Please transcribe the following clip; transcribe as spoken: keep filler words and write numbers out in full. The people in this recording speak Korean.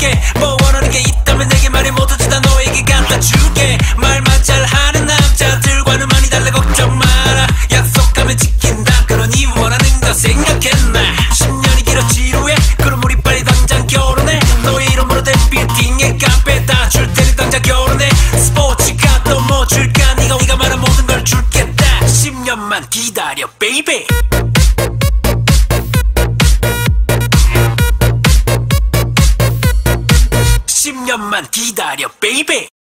줄게. 뭐 원하는 게 있다면 내게 말해. 뭐든지 다 너에게 갖다 줄게. 말만 잘하는 남자들과는 많이 달라. 걱정 마라. 약속하면 지킨다. 그러니 원하는 거 생각했나. 십 년이 길어 지루해. 그럼 우리 빨리 당장 결혼해. 너의 이름으로 된 빌딩에 카페 다 줄 테니 당장 결혼해. 스포츠카 또 뭐 줄까. 네가 네가 말한 모든 걸 줄겠다. 십 년만 기다려 베이비. 십 년만 기다려 베이비.